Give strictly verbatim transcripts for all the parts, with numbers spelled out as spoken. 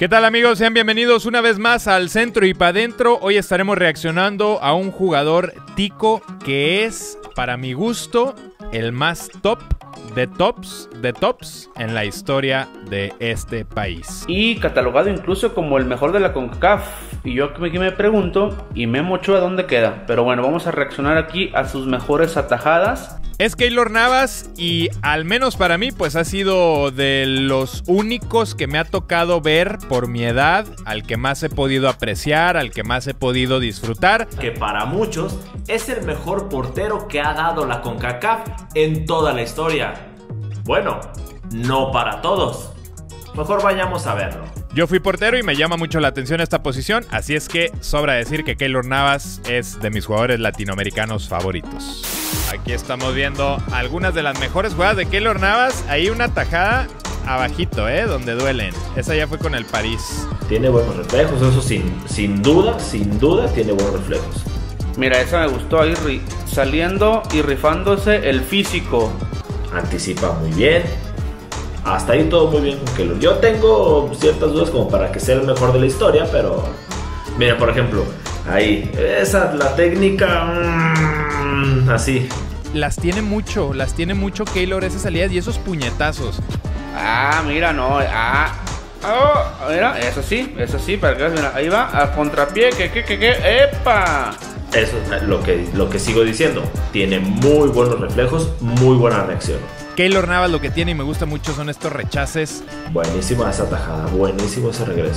¿Qué tal, amigos? Sean bienvenidos una vez más al Centro y Pa' Dentro. Hoy estaremos reaccionando a un jugador tico que es, para mi gusto, el más top de tops de tops en la historia de este país. Y catalogado incluso como el mejor de la CONCACAF. Y yo aquí me pregunto, ¿y Memo Ochoa dónde queda? Pero bueno, vamos a reaccionar aquí a sus mejores atajadas. Es Keylor Navas y al menos para mí pues ha sido de los únicos que me ha tocado ver por mi edad, al que más he podido apreciar, al que más he podido disfrutar. Que para muchos es el mejor portero que ha dado la CONCACAF en toda la historia. Bueno, no para todos. Mejor vayamos a verlo. Yo fui portero y me llama mucho la atención esta posición, así es que sobra decir que Keylor Navas es de mis jugadores latinoamericanos favoritos. Aquí estamos viendo algunas de las mejores jugadas de Keylor Navas. Ahí una tajada abajito, ¿eh? Donde duelen. Esa ya fue con el París. Tiene buenos reflejos, eso sin, sin duda, sin duda tiene buenos reflejos. Mira, esa me gustó ahí saliendo y rifándose el físico. Anticipa muy bien. Hasta ahí todo muy bien con Keylor. Yo tengo ciertas dudas como para que sea el mejor de la historia, pero... Mira, por ejemplo, ahí, esa, la técnica... Mmm, así. Las tiene mucho, las tiene mucho Keylor, esas salidas y esos puñetazos. Ah, mira, no, ah... Oh, mira, eso sí, eso sí, para que mira, ahí va, a contrapié, que, que, que, que, epa. Eso es lo que, lo que sigo diciendo. Tiene muy buenos reflejos, muy buena reacción. Keylor Navas lo que tiene y me gusta mucho son estos rechaces. Buenísima esa tajada, buenísimo ese regreso.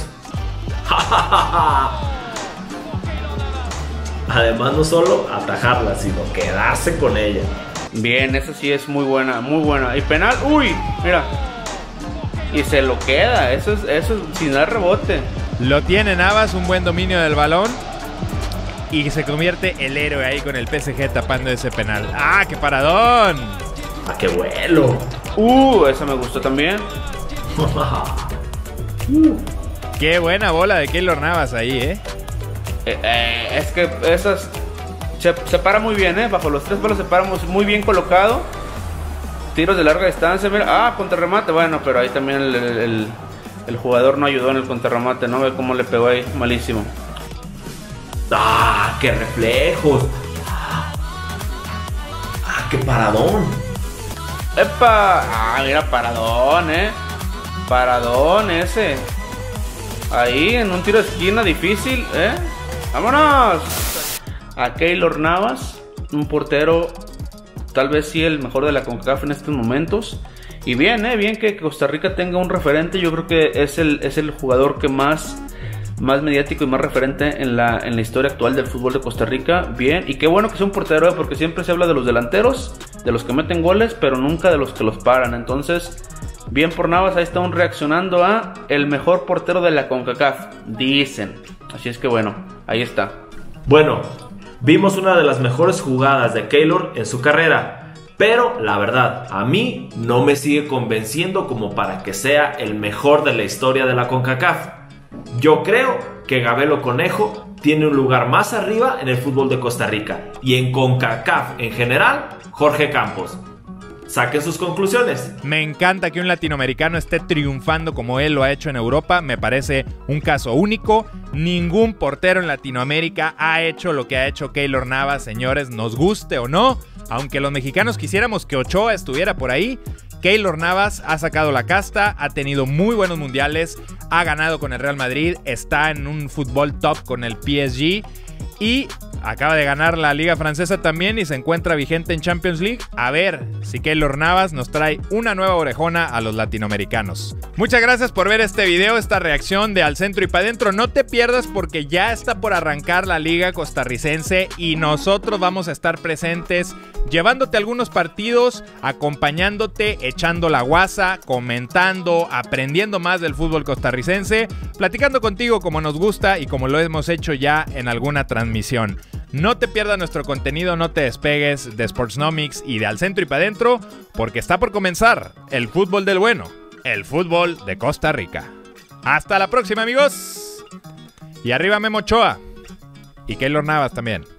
Además no solo atajarla, sino quedarse con ella. Bien, esa sí es muy buena, muy buena. Y penal, uy, mira. Y se lo queda, eso es, eso es sin dar rebote. Lo tiene Navas, un buen dominio del balón. Y se convierte el héroe ahí con el P S G tapando ese penal. ¡Ah, qué paradón! ¡Ah, qué vuelo! Uh, esa me gustó también. uh. Qué buena bola de Keylor Navas ahí, ¿eh? eh, eh es que esas se, se para muy bien, ¿eh? Bajo los tres palos se para muy bien colocado. Tiros de larga distancia, mira. Ah, contrarremate. Bueno, pero ahí también el, el, el, el jugador no ayudó en el contrarremate, ¿no? Ve cómo le pegó ahí, malísimo. ¡Ah, qué reflejos! ¡Ah, qué paradón! ¡Epa! Ah, mira, paradón, eh. Paradón ese. Ahí, en un tiro de esquina difícil, eh. ¡Vámonos! A Keylor Navas, un portero, tal vez sí el mejor de la CONCACAF en estos momentos. Y bien, eh, bien que Costa Rica tenga un referente. Yo creo que es el, es el jugador que más... más mediático y más referente en la, en la historia actual del fútbol de Costa Rica. Bien, y qué bueno que sea un portero, porque siempre se habla de los delanteros, de los que meten goles, pero nunca de los que los paran. Entonces, bien por Navas, ahí estamos reaccionando a el mejor portero de la CONCACAF, dicen. Así es que bueno, ahí está. Bueno, vimos una de las mejores jugadas de Keylor en su carrera, pero la verdad, a mí no me sigue convenciendo como para que sea el mejor de la historia de la CONCACAF. Yo creo que Gabelo Conejo tiene un lugar más arriba en el fútbol de Costa Rica y en CONCACAF en general, Jorge Campos. Saquen sus conclusiones. Me encanta que un latinoamericano esté triunfando como él lo ha hecho en Europa. Me parece un caso único. Ningún portero en Latinoamérica ha hecho lo que ha hecho Keylor Navas, señores, nos guste o no. Aunque los mexicanos quisiéramos que Ochoa estuviera por ahí, Keylor Navas ha sacado la casta, ha tenido muy buenos mundiales, ha ganado con el Real Madrid, está en un fútbol top con el P S G y acaba de ganar la Liga Francesa también y se encuentra vigente en Champions League. A ver si Keylor Navas nos trae una nueva orejona a los latinoamericanos. Muchas gracias por ver este video, esta reacción de Al Centro y Pa' Dentro. No te pierdas porque ya está por arrancar la Liga Costarricense y nosotros vamos a estar presentes llevándote algunos partidos, acompañándote, echando la guasa, comentando, aprendiendo más del fútbol costarricense, platicando contigo como nos gusta y como lo hemos hecho ya en alguna transmisión. No te pierdas nuestro contenido, no te despegues de Sportsnomics y de Al Centro y Pa' Dentro, porque está por comenzar el fútbol del bueno, el fútbol de Costa Rica. Hasta la próxima, amigos. Y arriba Memo Ochoa y Keylor Navas también.